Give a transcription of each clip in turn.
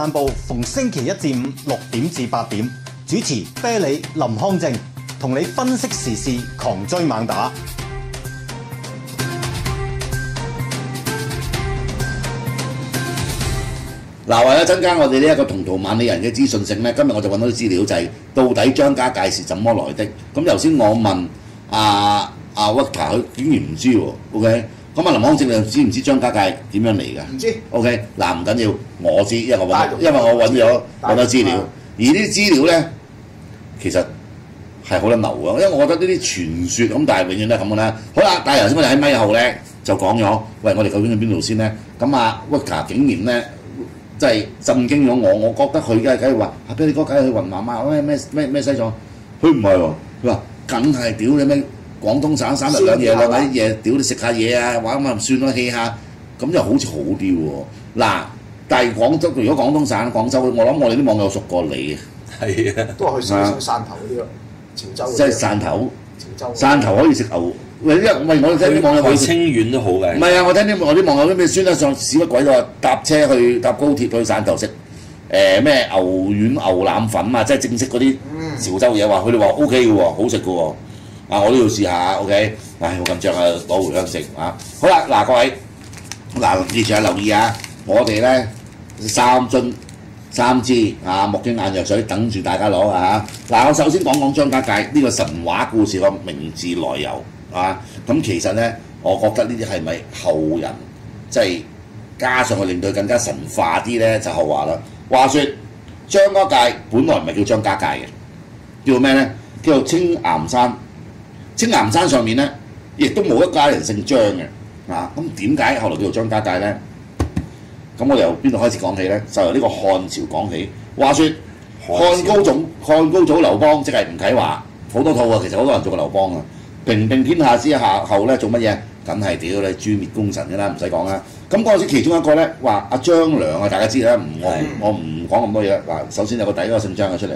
晚報逢星期一至五6點至8點，主持啤梨、林康正，同你分析時事，狂追猛打。 嗱，為咗增加我哋呢一個同途萬里人嘅資訊性咧，今日我就揾到啲資料，就係到底張家界是怎麼來的。咁頭先我問阿 Victor， 佢竟然唔知喎。OK， 咁啊林康正你知唔知張家界點樣嚟㗎？ 唔知。 OK， 嗱唔緊要，我知，因為我揾咗資料，而呢啲資料咧其實係好得流嘅，因為我覺得呢啲傳說咁，但係永遠都係咁嘅啦。好啦，但係頭先我哋喺咪後咧就講咗，喂，我哋究竟去邊度先咧？咁啊 Victor 竟然咧〜真係震驚咗我，我覺得佢梗係話阿啤梨哥梗係去雲南啊咩西藏，佢唔係喎，佢話梗係屌你咩廣東省3日2夜2夜，屌你食下嘢啊，玩下算啦 hea 下，咁又好似好啲喎。嗱，但係廣州如果廣東省廣州，我諗我哋啲網友熟過你嘅，係啊， 都係去汕頭嗰啲咯，潮州。 即係汕頭可以食牛。喂，我哋聽啲網友去清遠都好嘅。 唔係啊，我聽我啲網友都咩酸得上屎乜鬼都話搭高鐵去汕頭食咩牛丸牛腩粉啊，即係正式嗰啲潮州嘢話，佢哋話 O K 嘅喎，好食嘅喎。啊，我都要試下 OK。唉，好緊張啊，攞回鄉食啊。好啦，嗱各位，嗱記住啊，留意啊，我哋咧3樽3支啊木經眼藥水等住大家攞啊嚇。嗱，我首先講講張家界呢個神話故事個名字來由。咁其實咧，我覺得呢啲係咪後人即係加上去令到佢更加神化啲咧，就後話啦。話說張家界本來唔係叫張家界嘅，叫做咩咧？叫做青岩山。青岩山上面咧，亦都冇一家人姓張嘅。咁點解後來叫做張家界咧？咁我哋由邊度開始講起咧？就由呢個漢朝講起。話說漢高祖劉邦，即係吳啟華，好多套啊，其實好多人做過劉邦啊。平定天下之下後咧，做乜嘢？梗係屌你誅滅功臣㗎啦，唔使講啦。咁嗰陣時其中一個咧話阿張良啊，大家知啦，我唔講咁多嘢啦。嗱，首先有個第一個姓張嘅出嚟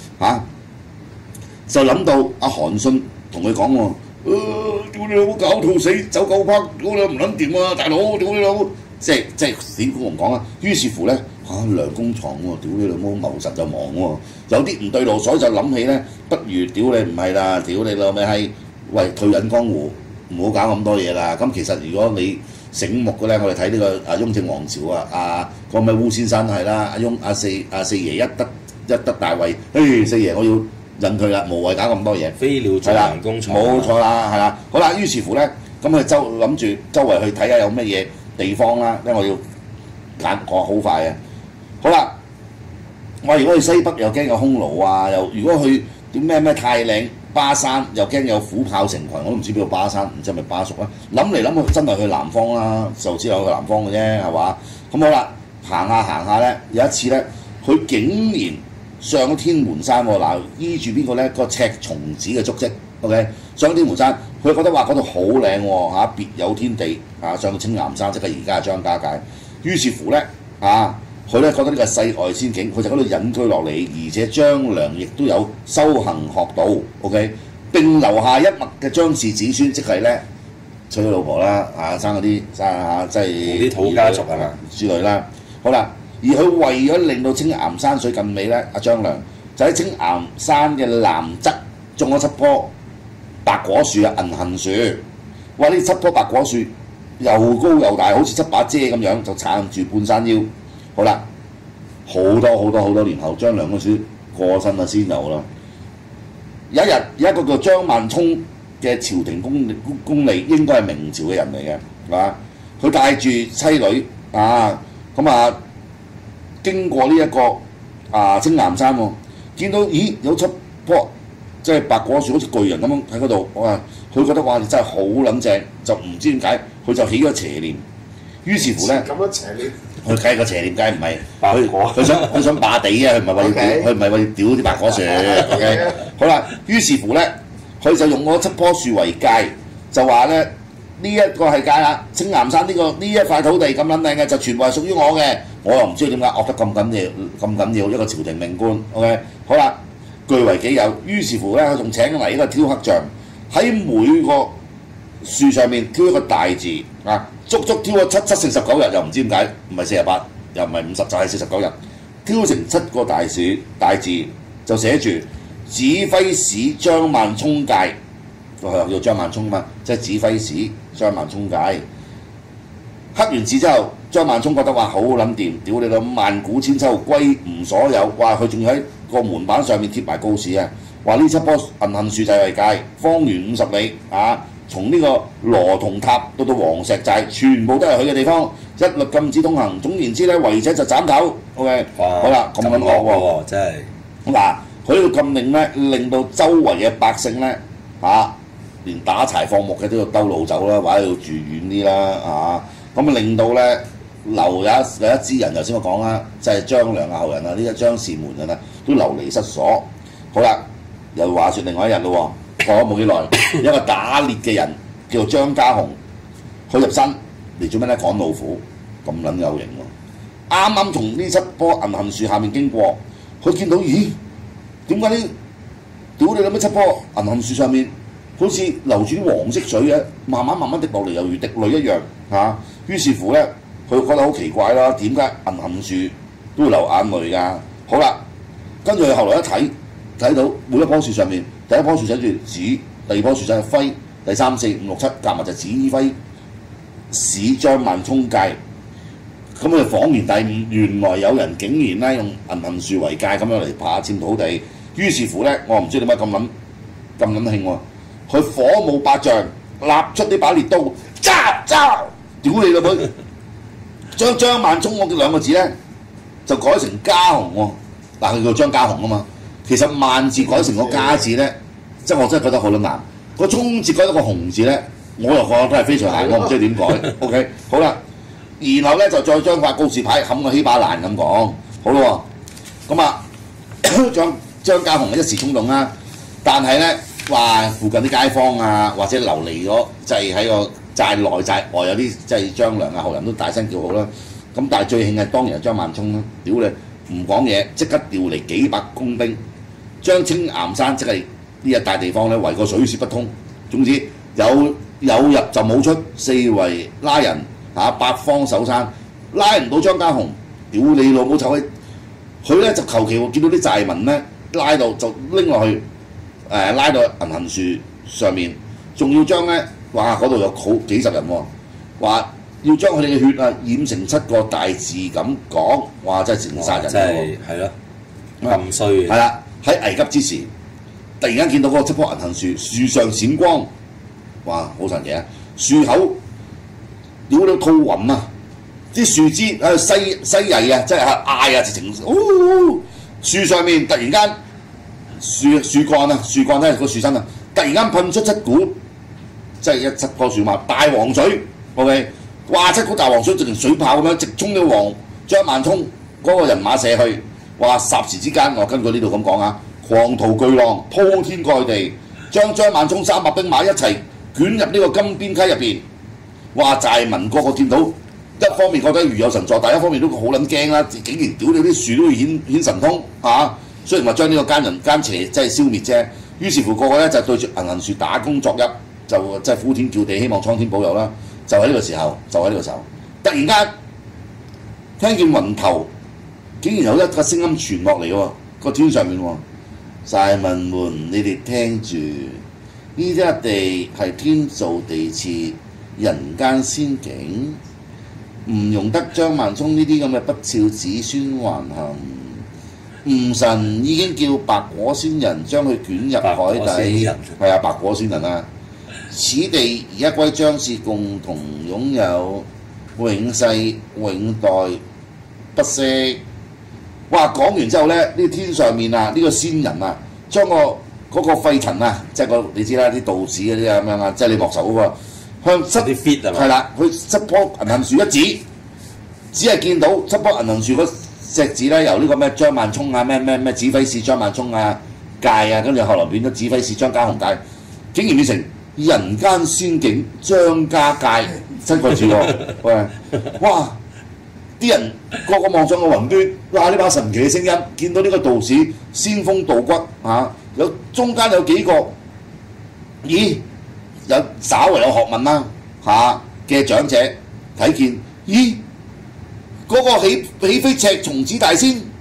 就諗到阿韓信同佢講喎，屌你老母搞兔死走狗烹，屌你唔撚掂啊，大佬，屌你老母，即係點講唔講啊？於是乎咧梁公床喎，屌你老母謀實就亡喎，有啲唔對路，所以就諗起咧，不如屌你唔係啦，屌你老味係。喂，退隱江湖，唔好搞咁多嘢啦。咁其實如果你醒目嘅咧，我哋睇呢個雍正王朝啊，個咩烏先生係啦，阿四爺一得大位，四爺我要引退啦，無謂搞咁多嘢。飛鳥盡，梁公床，冇錯啦，係啦。好啦，於是乎咧，咁佢諗住周圍去睇下有乜嘢地方啦，因為我要講好快嘅。好啦，我如果去西北又驚有匈奴啊，又如果去點咩太嶺。巴山又驚有虎豹成群，我都唔知邊個巴山，唔知係咪巴蜀啦。諗嚟諗去，真係去南方啦，就只有去南方嘅啫，係嘛？咁好啦，行下咧，有一次咧，佢竟然上咗天門山喎。嗱，依住邊個咧？個赤松子嘅足跡 ，OK， 上咗天門山，佢覺得話嗰度好靚喎，別有天地上到青岩山，即係而家嘅張家界。於是乎咧，佢咧覺得呢個世外仙境，佢就喺度隱居落嚟，而且張良亦都有修行學道 ，OK， 並留下一脈嘅張氏子孫，即係咧娶咗老婆啦，生嗰啲即係啲土家族係嘛之類啦。好啦，而佢為咗令到青岩山水更美咧，阿張良就喺青岩山嘅南側種咗7棵白果樹啊，銀杏樹。哇！呢7棵白果樹又高又大，好似7把遮咁樣，就撐住半山腰。好啦，好多年後，張良嗰時過身啦，先有啦。有一日，有一個叫張萬聰嘅朝廷公吏，應該係明朝嘅人嚟嘅，係嘛？佢帶住妻女經過呢一個青岩山喎，見到咦有7棵即係白果樹，好似巨人咁樣喺嗰度，佢覺得哇真係好撚正，就唔知點解佢就起咗邪念，於是乎咧咁樣邪念。佢計個邪念，梗係唔係佢想霸地啊！佢唔係話要屌啲白果樹。OK， 好啦，於是乎咧，佢就用嗰7棵樹為界，就話咧呢一個係界啦。青岩山呢一塊土地咁撚靚嘅，就全部係屬於我嘅。我又唔知點解惡得咁緊要一個朝廷命官。OK， 好啦，據為己有。於是乎咧，佢仲請嚟一個雕刻匠，喺每個樹上面挑一個大字足足挑咗749日，又唔知點解，唔係48，又唔係50，就係49日。 挑成7個大字，就寫住指揮使張萬聰界，佢叫張萬聰嘛，即係指揮使張萬聰界。刻完字之後，張萬聰覺得話好撚掂，屌你老萬古千秋歸吾所有，哇！佢仲要喺個門板上面貼埋告示啊，話呢7棵銀杏樹就為界，方圓50里啊！從呢個羅同塔到黃石寨，全部都係佢嘅地方，一律禁止通行。總言之咧，違者就斬頭。OK，好啦，咁樣惡喎， 真係嗱，佢呢個禁令咧，令到周圍嘅百姓咧連打柴放牧嘅都要兜路走啦，或者要住遠啲啦咁令到咧有一支人，頭先我講啦，就係張良嘅後人啊，呢一張氏門人啊，都流離失所。好啦，又話説另外一日咯喎，過咗冇幾耐，一個打獵嘅人叫做張家雄，佢入山嚟做咩咧？趕老虎，咁撚有型喎！啱啱從呢7棵銀杏樹下面經過，佢見到咦？點解呢？屌你諗乜7棵銀杏樹上面好似流住啲黃色水嘅，慢慢滴落嚟，猶如滴淚一樣於是乎咧，佢覺得好奇怪啦，點解銀杏樹都會流眼淚㗎？好啦，跟住佢後來一睇到每一棵樹上面，第一棵樹寫住指，第二棵樹寫住揮，第3、4、5、6、7夾埋就指揮使張萬聰界。咁佢恍然大悟，原來有人竟然咧用銀杏樹為界咁樣嚟霸佔土地。於是乎咧，我唔知點解咁撚興喎，佢火舞百丈，立出呢把烈刀，揸！屌你老母！將張萬聰嗰2個字咧就改成家雄喎，嗱佢叫張家雄啊嘛。其實萬字改成個家字咧，即係我真係覺得好撚難。個聰字改到個雄字咧，我又覺得都係非常難，我唔知點改。OK， 好啦，然後咧就再將塊告示牌冚個稀巴爛咁講，好咯喎。咁張家雄一時衝動啦，但係咧話附近啲街坊啊，或者流離咗，就係喺個寨內寨外有啲即係張良啊後人都大聲叫好啦。咁但係最興係當然係張萬聰啦，屌你唔講嘢，即刻調嚟幾百工兵，將青岩山即係呢一帶地方咧圍個水泄不通。總之有入就冇出，四圍拉人八方守山，拉唔到張家雄，屌你老母臭閪！佢咧就求其見到啲寨民咧拉到就拎落去，拉到銀杏樹上面，仲要將咧哇嗰度有好幾十人喎，話要將佢哋嘅血染成7個大字咁講，哇真係成殺人喎！ 係咯，咁衰嘅。 係啦，喺危急之時，突然間見到嗰7棵銀杏樹，樹上閃光，哇好神奇啊！樹口屌到吐雲啊！啲樹枝喺度西曳啊，即係嗌啊，直情樹上面突然間樹幹咧個樹身啊，突然間噴出7股，即係7棵樹嘛，大黃水 ，OK， 哇7股大黃水直情水炮咁樣直衝咗張萬聰嗰個人馬射去，哇霎時之間，我根據呢度咁講啊，狂濤巨浪鋪天蓋地，將張萬聰300兵馬一齊捲入呢個金邊溪入邊，哇寨民個個見到。一方面覺得如有神助，但一方面都好撚驚啦！竟然屌你啲樹都會顯神通雖然話將呢個奸邪即係消滅啫，於是乎個個咧就對住銀杏樹打躬作揖，就即係呼天叫地，希望蒼天保佑啦！就喺呢個時候，突然間聽見雲頭竟然有一個聲音傳落嚟喎，個天上面喎，寨民們，你哋聽住，呢啲地係天造地設，人間仙境。唔容得張萬聰呢啲咁嘅不肖子孫橫行，吳神已經叫白果仙人將佢捲入海底，係啊，白果仙人啊！此地而家歸張氏共同擁有，永世永代不息。哇！講完之後咧，呢天上面啊，呢個仙人啊，將嗰個廢塵啊，即係你知啦，啲道士嗰啲咁樣啊，即係你莫愁嗰個。向7啲 fit 係啦，佢7棵銀杏樹一指，只係見到7棵銀杏樹嗰隻字咧，由呢個咩張萬聰啊，咩指揮使張萬聰啊界啊，跟住後來變咗指揮使張家雄界，竟然變成人間仙境張家界7個字喎！喂，哇！啲人個個望上個雲端，哇！呢把神奇嘅聲音，見到呢個道士仙風道骨有中間有幾個，咦？有稍為有學問啦嘅長者睇見，咦嗰個起飛赤松子大仙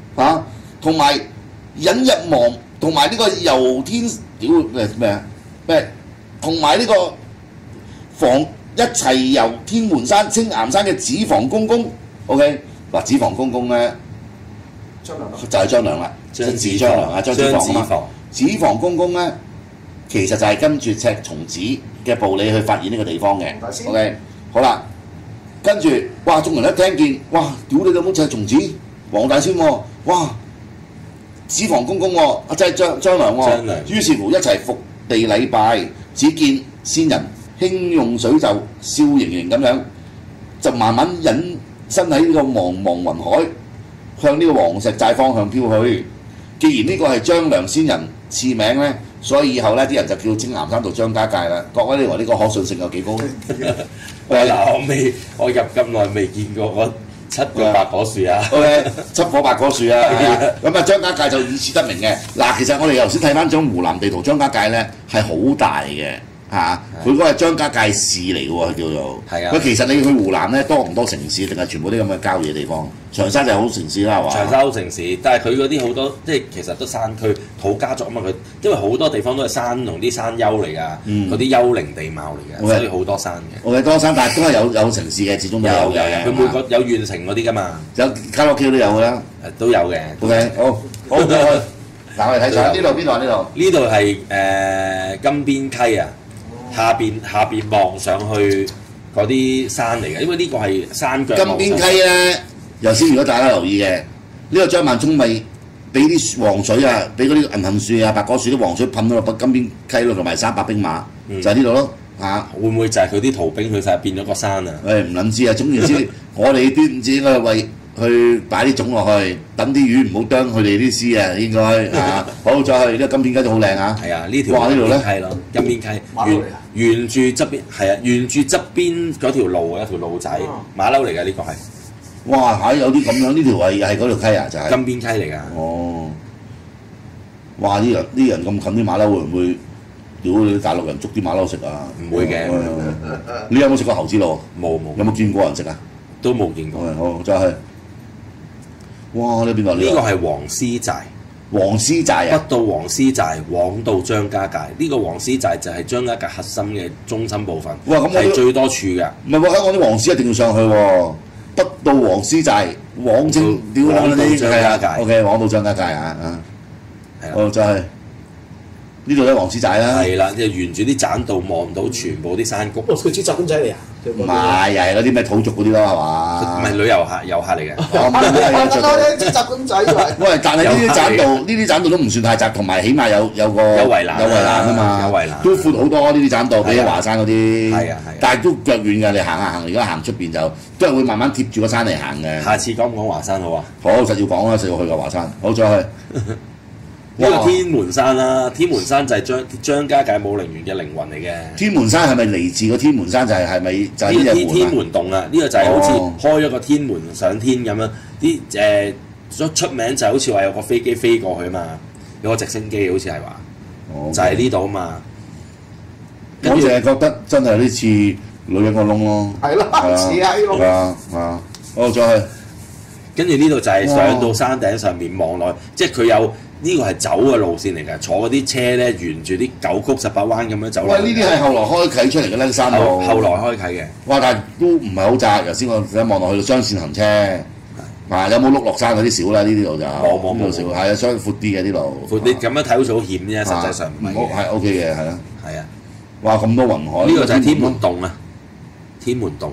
嚇，同埋引入望，同埋呢個遊天屌咩，同埋呢個一齊遊天門山、青岩山嘅紙房公公 ，OK 嗱，紙房公公咧張良就係張良啦，張子張良啊，張子房啊嘛，紙房公公咧其實就係跟住赤松子嘅部理去發現呢個地方嘅 ，OK 好啦。跟住，哇！眾人一聽見，哇！屌你老母赤松子，黃大仙喎，哇！紙房公公喎，即係張良喎。於是乎一齊伏地禮拜，只見仙人輕用水袖，笑盈盈咁樣，就慢慢隱身喺呢個茫茫雲海，向呢個黃石寨方向飄去。既然呢個係張良仙人賜名咧，所以以後咧啲人就叫青岩山道張家界啦。各位你話呢個可信性有幾高？ 嗱，我入咁耐未見過嗰7個白果樹啊。 OK， 7棵白果樹啊，咁啊張家界就以此得名嘅。嗱，其實我哋頭先睇翻張湖南地圖，張家界咧係好大嘅嚇，佢嗰個係張家界市嚟嘅喎，叫做。係啊。佢其實你去湖南咧多唔多城市，定係全部啲咁嘅郊野地方？長沙就係好城市啦，係嘛？ 長沙好城市，但係佢嗰啲好多即係其實都山區土家族啊嘛，佢因為好多地方都係山同啲山丘嚟㗎，嗰啲丘陵地貌嚟㗎，所以好多山嘅。 OK， 多山，但係都係有城市嘅，始終都有嘅。 佢每個有縣城嗰啲㗎嘛， 有卡拉 OK 都有㗎啦， 都有嘅。 OK， 好，嗱我哋睇下呢度邊度啊？ 呢度係金邊溪啊，下邊望上去嗰啲山嚟嘅，因為呢個係山腳。 金邊溪咧。頭先如果大家留意嘅，呢個張萬聰咪俾啲黃水啊，俾嗰啲銀杏樹啊、白果樹啲黃水噴到落金邊溪咯，同埋300兵馬，就係呢度咯嚇。 會唔會就係佢啲逃兵去晒變咗個山啊？ 誒唔撚知啊，總言之，我哋端午節應該為去擺啲種落去，等啲魚唔好啄佢哋啲絲啊，應該嚇。好，再去呢個金邊溪都好靚啊！ 係啊，呢條哇呢度咧係咯，金邊溪沿住側邊係啊，沿住側邊嗰條路有條路仔馬騮嚟嘅呢個係。 哇！係有啲咁樣，呢條係嗰條溪啊，就係金邊溪嚟㗎。 哦！哇！啲人咁近啲馬騮，會唔會屌你大陸人捉啲馬騮食啊？ 唔會嘅。 你有冇食過猴子腦？ 冇。 有冇見過人食啊？ 都冇見過。 好，再去。哇！呢邊度？ 呢個係黃絲寨。 黃絲寨啊！ 北到黃絲寨，往到張家界。呢個黃絲寨就係張家界核心嘅中心部分。 哇！咁係最多處㗎。 唔係喎，香港啲黃絲一定要上去喎。北到黃絲寨，往正屌往到張家界。 OK， 往到張家界啊！係啊。好，再去。呢度咧黃絲寨啦。 係啦，就沿住啲棧道望到全部啲山谷。 佢似雜公仔嚟啊！ 唔係，又係嗰啲咩土族嗰啲咯，係嘛？ 唔係遊客嚟嘅。 我知雜公仔喂，但係呢啲棧道都唔算太窄，同埋起碼有個圍欄啊嘛， 有圍欄都闊好多呢啲棧道，比起華山嗰啲。 係啊， 但係都腳遠㗎，你行，而家行出邊就都係會慢慢貼住個山嚟行嘅。 下次講唔講華山好啊？ 好，實要講啦，實要去個華山。好，再去。 呢個天門山啦，天門山就係張家界武陵源嘅靈魂嚟嘅。天門山係咪嚟自個天門山？係咪就係呢隻門？ 天門洞啊！呢個就係好似開咗個天門上天咁樣。啲出名就係好似話有個飛機飛過去啊嘛，有個直升機好似係話，就係呢度啊嘛。 我淨係覺得真係有啲似女人個窿咯。 係咯，似閪窿。 啊！好，再去。 跟住呢度就係上到山頂上面望落，即係佢有。呢個係走嘅路線嚟㗎，坐嗰啲車咧，沿住啲9曲18彎咁樣走落。 喂，呢啲係後來開啓出嚟嘅呢山路。 後來開啓嘅。哇！ 但係都唔係好窄，頭先我望落去到雙線行車，有冇碌落山嗰啲少啦？呢啲路就冇少，係啊，相對闊啲嘅啲路。闊啲咁樣睇好似好險啫，實際上唔係。 係 OK 嘅，係啊。 係啊。 哇！咁多雲海。 呢個就係天門洞啊！天門洞。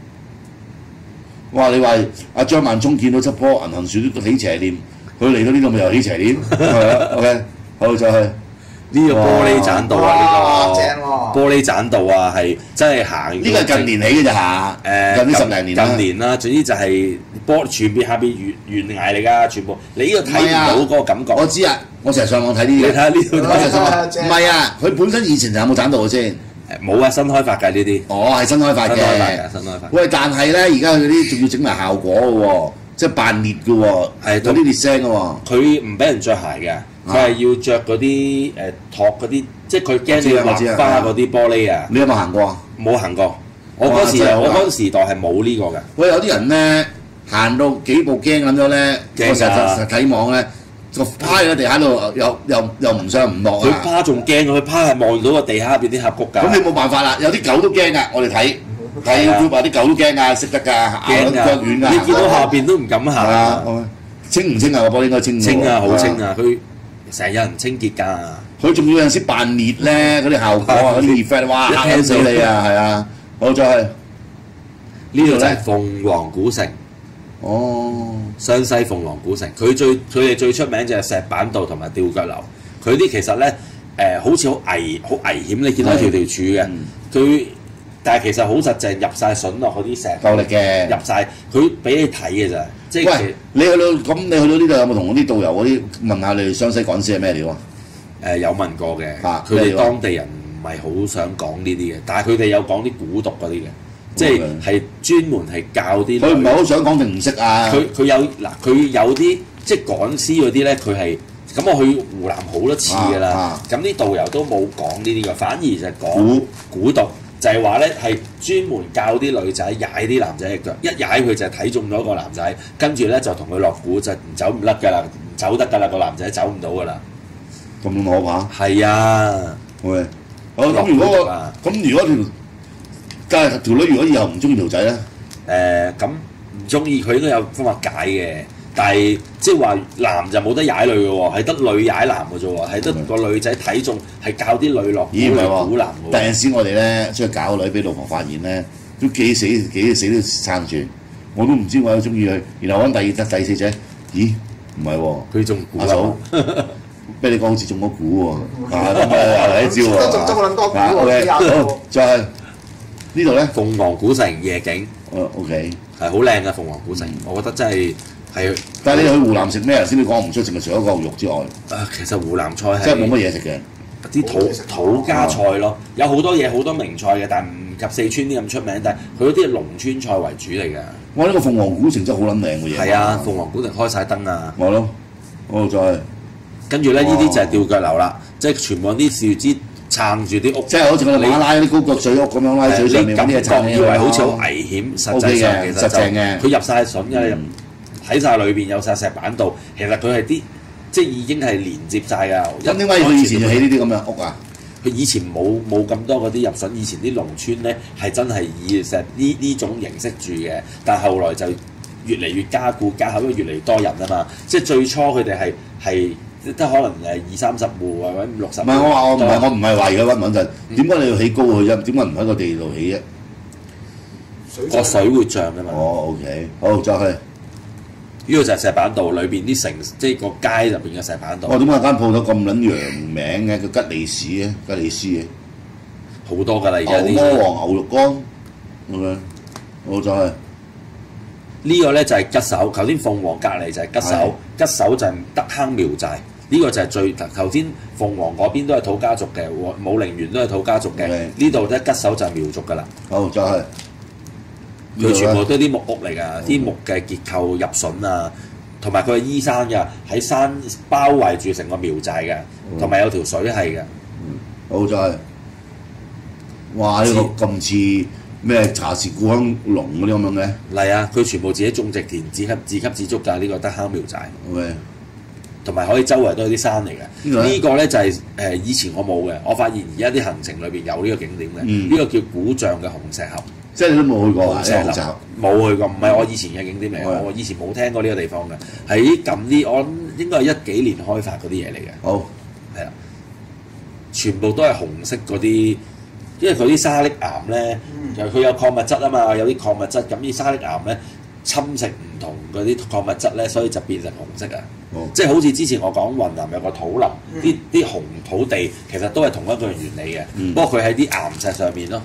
哇！你話阿張萬聰見到7棵銀杏樹都起邪念。佢嚟到呢度咪又起邪念，係啊 ，OK， 好再去呢個玻璃棧道啊，呢個正喎， 玻璃棧道啊，係真係行。 呢個係近年起嘅咋嚇？近呢10零年啦。 近年啦，總之就係全邊下邊懸崖嚟㗎，全部你呢度睇唔到嗰個感覺。 我知啊，我成日上網睇啲嘢。 你睇下呢度， 唔係啊，佢本身以前就有冇棧道嘅先？ 冇啊，新開發㗎呢啲。 哦，係新開發嘅。 新開發。 喂，但係咧，而家佢啲仲要整埋效果嘅喎。即係扮裂嘅喎，有啲裂聲嘅喎。 佢唔俾人着鞋嘅，佢係要着嗰啲托嗰啲，即係佢驚你劃花嗰啲玻璃啊。 你有冇行過啊？ 冇行過，我嗰時代係冇呢個嘅。 喂，有啲人咧行到幾步驚咁樣咧， 驚啊我成日睇網咧，就趴喺個地下度，又唔上唔落佢啊！ 趴仲驚，佢趴係望到個地下入邊啲峽谷㗎。 咁你冇辦法啦，有啲狗都驚㗎，我哋睇係啊 YouTube 話啲狗都驚㗎，識得㗎，咬驚腳軟㗎， 㗎。 你見到下邊都唔敢行係啊，清唔清啊？個波應該清喎。 清啊，好清係啊，佢成日有人清潔㗎。 佢仲要有陣時扮烈咧，嗰啲效果啊，嗰啲 effect，哇嚇緊死你啊！係啊，好再去呢度就係鳳凰古城， 哦， 湘西鳳凰古城。佢哋最出名就係石板道同埋吊腳樓。佢啲其實咧好似好危險，你見到一條柱嘅，佢但係其實好實淨，入晒筍落嗰啲石， 夠力嘅。 入晒，佢俾你睇嘅咋，即係喂，你去到呢度有冇同嗰啲導遊嗰啲問下你哋湘西趕屍係咩料啊？ 有問過嘅， 啊佢哋當地人唔係好想講呢啲嘅，但係佢哋有講啲蠱毒嗰啲嘅，即係專門係教啲。 佢唔係好想講定唔識啊？ 佢有啲即係趕屍嗰啲咧，佢係咁我去湖南好多次㗎啦，咁啲導遊都冇講呢啲嘅，反而就係講蠱毒，就係話咧係專門教啲女仔踩啲男仔嘅腳，一踩佢就睇中咗個男仔，跟住咧就同佢落蠱，就唔走唔甩㗎啦，唔走得㗎啦，個男仔走唔到㗎啦。 咁可怕？ 係啊。 喂，咁如果條女如果以後唔中意條仔咧？ 咁唔中意佢應該有方法解嘅，但係即係話男就冇得踩女嘅喎，係得女踩男嘅啫喎，係得個女仔睇中係教啲女落咦唔係喎， 蠱男嘅喎。 第陣時我哋咧出去搞女，俾老婆發現咧，都幾死都撐住，我都唔知我有中意佢，然後揾第四者，咦唔係喎， 佢仲阿嫂。俾你講好似中咗蠱喎，咁又一招喎， 都中撚多蠱喎 OK，好，再係呢度咧， 鳳凰古城夜景 OK， 係好靚嘅鳳凰古城，我覺得真係。 但係你去湖南食咩啊？先你講唔出，淨係除咗個肉之外， 其實湖南菜係即係冇乜嘢食嘅， 啲土家菜咯，有好多嘢好多名菜嘅，但係唔及四川啲咁出名，但係佢嗰啲係農村菜為主嚟㗎。 哇！呢個鳳凰古城真係好撚靚嘅嘢。 係啊，鳳凰古城開晒燈啊！ 我咯，我再跟住咧，呢啲就係吊腳樓啦，即係全部啲樹枝撐住啲屋， 即係好似我哋馬拉嗰啲高腳水屋咁樣拉水上面嗰啲嘢撐以為好似好危險，實際上其實就佢入晒筍嘅，喺晒裏邊有晒石板道，其實佢係啲即係已經係連接晒㗎。 咁點解佢以前要起呢啲咁嘅屋啊？ 佢以前冇咁多嗰啲入筍，以前啲農村咧係真係以石呢種形式住嘅，但係後來就越嚟越加固加厚，因為越嚟越多人啊嘛。即係最初佢哋係得可能20-30戶或者50-60戶。 唔係我唔係話而家穩唔穩陣，點解你要起高佢啫？點解唔喺個地度起啫？ 個水會漲㗎嘛。 哦 OK，好再去。 呢個就係石板道裏邊啲城，即係個街入邊嘅石板道。 點解間鋪頭咁撚洋名嘅？叫吉利士嘅，吉利斯嘅， 好多㗎啦，而家牛魔王牛肉乾咁樣。好再去。 呢個咧就係吉首，頭先鳳凰隔離就係吉首，吉首就係德亨苗寨。呢個就係最頭先鳳凰嗰邊都係土家族嘅，武陵源都係土家族嘅。呢度咧吉首就係苗族㗎啦。 好再去。 佢全部都係啲木屋嚟㗎，啲木嘅結構入筍啊，同埋佢係依山㗎，喺山包圍住成個苗寨㗎，同埋有條水係㗎。 好再去。哇！呢個咁似咩茶氏故鄉龍嗰啲咁樣嘅？ 嚟啊！佢全部自己種植田，自給自足㗎。呢個德亨苗寨。 OK。 同埋可以周圍都係啲山嚟嘅。呢個咧就係以前我冇嘅，我發現而家啲行程裏邊有呢個景點嘅。呢個叫古象嘅紅石峽。 即係你都冇去過啊？ 冇去過，唔係我以前嘅景點嚟，我以前冇聽過呢個地方嘅。喺咁啲，我諗應該係10幾年開發嗰啲嘢嚟嘅。 好， 係啦，全部都係紅色嗰啲，因為佢啲沙礫岩咧，佢有礦物質啊嘛，有啲礦物質，咁啲沙礫岩咧侵蝕唔同嗰啲礦物質咧，所以就變成紅色啊。即係好似之前我講雲南有個土林，啲紅土地其實都係同一個原理嘅，不過佢喺啲岩石上面咯。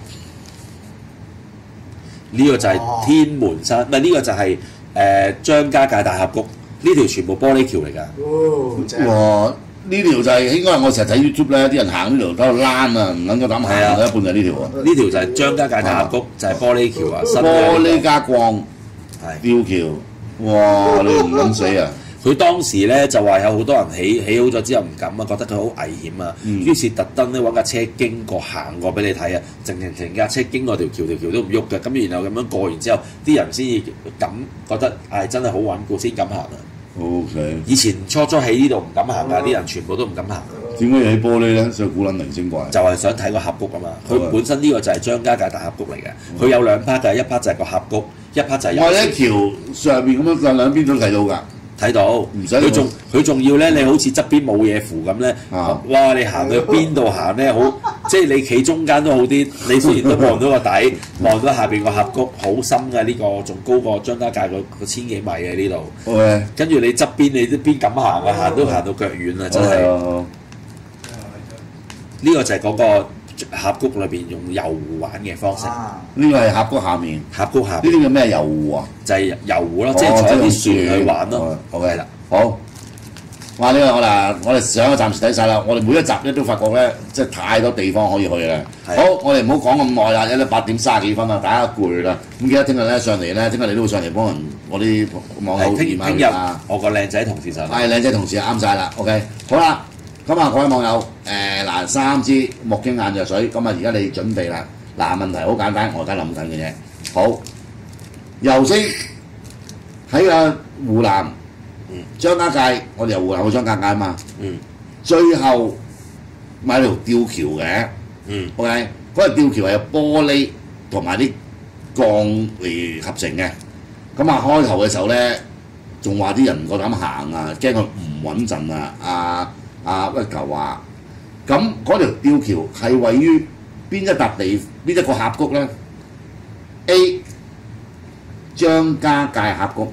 呢個就係天門山，唔係呢個就係張家界大峽谷，呢條全部玻璃橋嚟㗎。 哇！呢條就係應該係我成日睇 YouTube 咧，啲人行呢條喺度躝啊，唔撚夠膽行，一半就係呢條啊。 呢條就係張家界大峽谷，就係玻璃橋啊， 玻璃加鋼，吊橋，哇！你唔撚死啊！ 佢當時咧就話有好多人起好咗之後唔敢啊，覺得佢好危險啊，於是特登咧揾架車經過行過俾你睇啊，靜架車經過條橋都唔喐嘅，咁然後咁樣過完之後，啲人先至敢覺得真係好穩固先敢行啊。 OK。 以前初起呢度唔敢行㗎，啲人全部都唔敢行。 點解要起玻璃咧？所以古撚靈精怪。 就係想睇個峽谷啊嘛！佢本身呢個就係張家界大峽谷嚟嘅，佢有兩 part 嘅，一 part 就係個峽谷，一 part 就係我喺橋上邊咁樣兩邊都睇到㗎。 睇到， 唔使佢仲要咧，你好似側邊冇嘢扶咁咧，哇！你行去邊度行咧，好即係你企中間都好啲，你雖然都望到個底，望到下邊個峽谷好深嘅呢個，仲高過張家界個千幾米嘅呢度。 OK。 跟住你側邊你都邊敢行啊？行到腳軟啊！真係。呢個就係嗰個峽谷裏邊用遊湖玩嘅方式。 呢個係峽谷下面。峽谷下。呢啲叫咩遊湖啊？ 就係遊湖咯，即係坐啲船去玩咯。 好嘅啦，好。哇！呢個我哋上一暫時睇晒啦。我哋每一集咧都發覺咧，即係太多地方可以去啦。好，我哋唔好講咁耐啦，因為8點30幾分啦，大家攰啦。咁記得聽日咧上嚟咧，聽日你都會上嚟幫人我啲網友驗下血啊。我個靚仔同事上嚟。係靚仔同事啱晒啦。OK， 好啦。咁啊，各位網友，嗱3支木經眼藥水，咁啊而家你準備啦。嗱問題好簡單，我而家諗緊嘅啫。好，由先喺個湖南張家界，我哋由湖南去張家界啊嘛。最後買條吊橋嘅。OK， 嗰條吊橋係有玻璃同埋啲鋼嚟合成嘅。咁啊開頭嘅時候咧，仲話啲人唔夠膽行啊，驚佢唔穩陣啊。一嚿話，咁嗰條吊橋係位於邊一笪邊一個峽谷咧 ？A. 張家界峽谷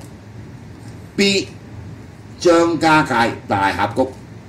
，B. 張家界大峽谷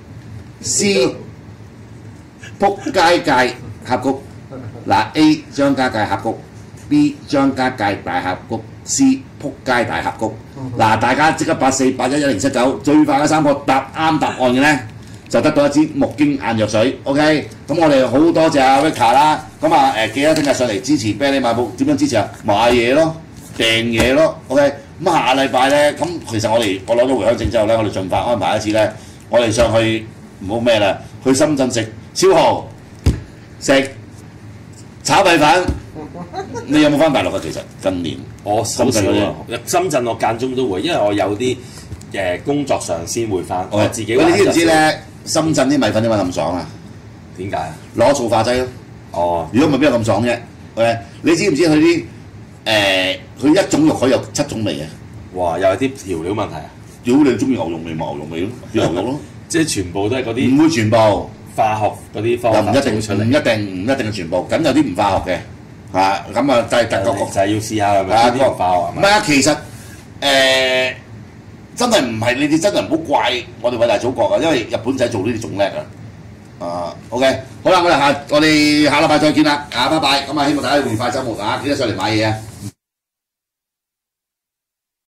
，C. 仆街界峽谷。嗱 ，A 張家界峽谷 ，B 張家界大峽谷 ，C 仆街大峽谷。嗱，大家即刻84811079最快嘅3個答啱答案嘅咧，就得到一支木經眼藥水 ，OK。咁我哋好多謝阿 Rika 啦。咁記得聽日上嚟支持啤梨買報，點樣支持啊？買嘢咯，訂嘢咯 ，OK。咁下禮拜咧，咁其實我攞到回鄉證之後咧，我哋盡快安排一次咧，我哋上去唔好咩啦，去深圳食超蠔，食炒米粉。你有冇翻大陸啊？其實近年我好少啊，深圳我間中都會，因為我有啲工作上先會翻，我自己。 你知唔知咧？深圳啲米粉點解咁爽啊？ 點解啊？ 攞塑化劑咯。哦。如果唔係邊有咁爽啫？你知唔知佢啲佢一種肉可以有7種味嘅？ 哇！又係啲調料問題啊！ 屌你中意牛肉味咪牛肉味咯，牛肉咯。 即係全部都係嗰啲。唔會全部。化學嗰啲方法。 又唔一定係全部，咁有啲唔化學嘅。咁啊，就係特個就係要試下係咪啲唔化學係咪？ 唔係啊，其實真係唔係你哋真係唔好怪我哋偉大祖國啊，因為日本仔做呢啲仲叻啊！OK， 好啦，我哋下禮拜再見啦，拜拜。咁啊，希望大家愉快週末啊，記得上嚟買嘢啊！